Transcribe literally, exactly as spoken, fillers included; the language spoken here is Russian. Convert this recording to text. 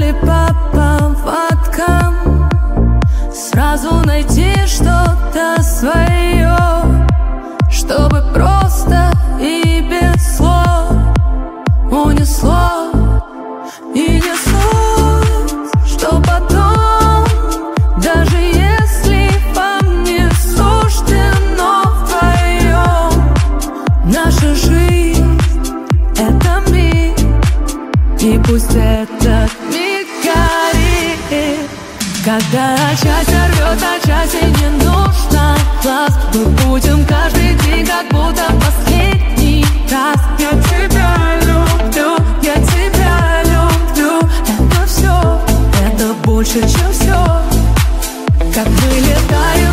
погнали по поводкам, сразу найти что-то свое, чтобы просто и без слов унесло. И не суть, что потом, даже если вам не суждено вдвоем, наша жизнь — это миг, и пусть этот миг горит. Когда часть рвет, а части не нужно глаз, мы будем каждый день как будто последний раз. Я тебя люблю, я тебя люблю. Это все, это больше, чем все. Как мы летаем